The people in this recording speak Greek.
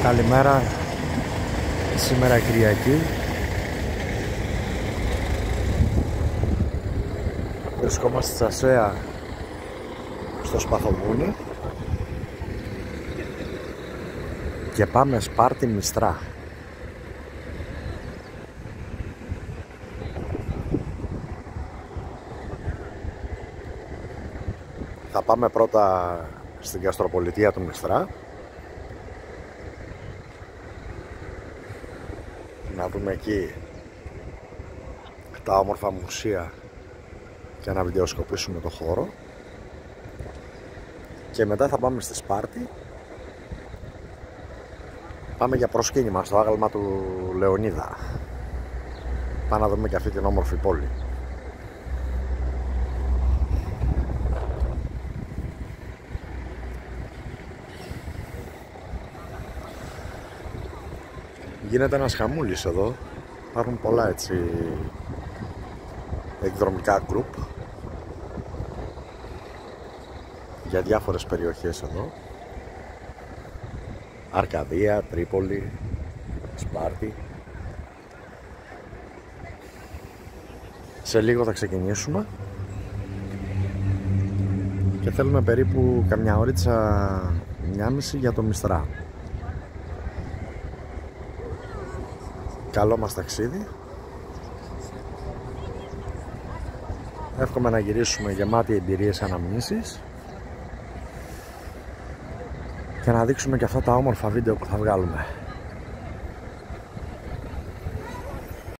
Καλημέρα. Σήμερα Κυριακή. Βρισκόμαστε στα Σέα στο Σπαθομούνι και πάμε Σπάρτη Μιστρά. Θα πάμε πρώτα στην γαστροπολιτεία του Μιστρά να δούμε εκεί τα όμορφα μουσεία και να βιντεοσκοπήσουμε το χώρο, και μετά θα πάμε στη Σπάρτη. Πάμε για προσκύνημα στο άγαλμα του Λεωνίδα. Πάμε να δούμε και αυτή την όμορφη πόλη. Γίνεται ένας χαμούλης εδώ. Υπάρχουν πολλά έτσι εκδρομικά γκρουπ για διάφορες περιοχές εδώ. Αρκαδία, Τρίπολη, Σπάρτη. Σε λίγο θα ξεκινήσουμε και θέλουμε περίπου καμιά ώριτσα, 1,5 για το Μιστρά. Καλό μας ταξίδι. Εύχομαι να γυρίσουμε γεμάτοι εμπειρίες, αναμνήσεις και να δείξουμε και αυτά τα όμορφα βίντεο που θα βγάλουμε.